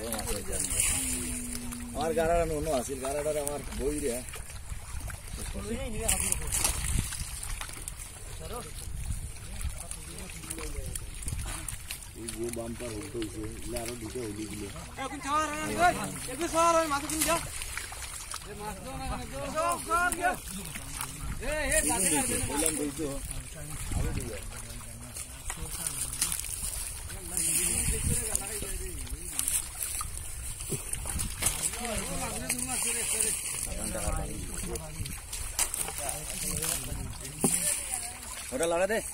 আমার গাড়াটা অন্য আছিল গাড়াটা আমার বই রে এই গো বাম্পার হতে হইছে ইলা আরো দুটো হইলি দিলে এখন ছাড় না গো একটু ছাড় ওই মাছ কিন যা এ মাছ দাও না কেন দাও ছাড় গো এ দাদি বললাম কইছো আরো দিও ওটা লাগা দে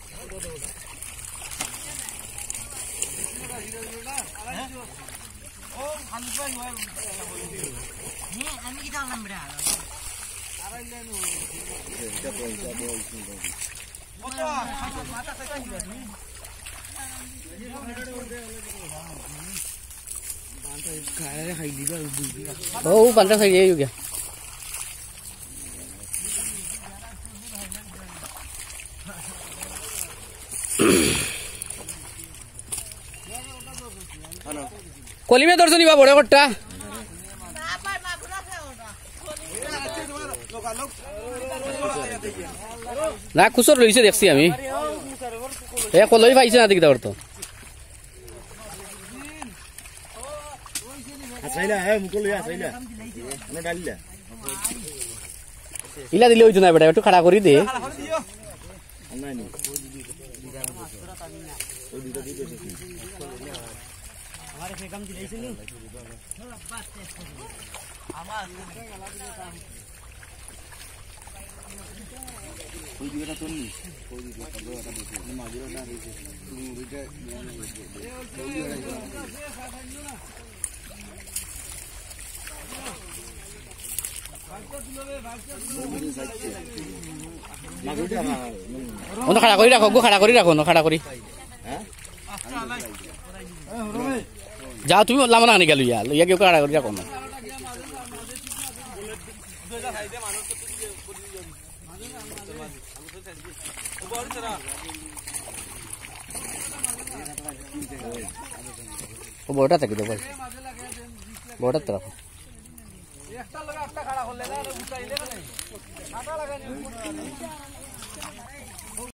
ও খালি পাই আমি কি জানলাম রে আরে লেনু এটা বল কত মাথা থেকে দিবি ओ पंद्रह सही है क्या कोली में दर्शन बा बड़े कट्टा ना खुसर रही देखी आम कलई पाई ना देखी तो इला दिले होइछ ना बेटा একটু खड़ा करी दे हमारे से कम दिले छनी कोई दिवेटा तो नहीं कोई दिवेटा तो आता नहीं मागिरा ना रही तू Rita ono khada kori rakho go khada kori rakho no khada kori jao tumi lama na gelu ya ya ke khada kori rakho no o bota take do bhai bota taraf একটা লাগা একটা খাড়া করলে না উঠাইলে না আটা লাগানি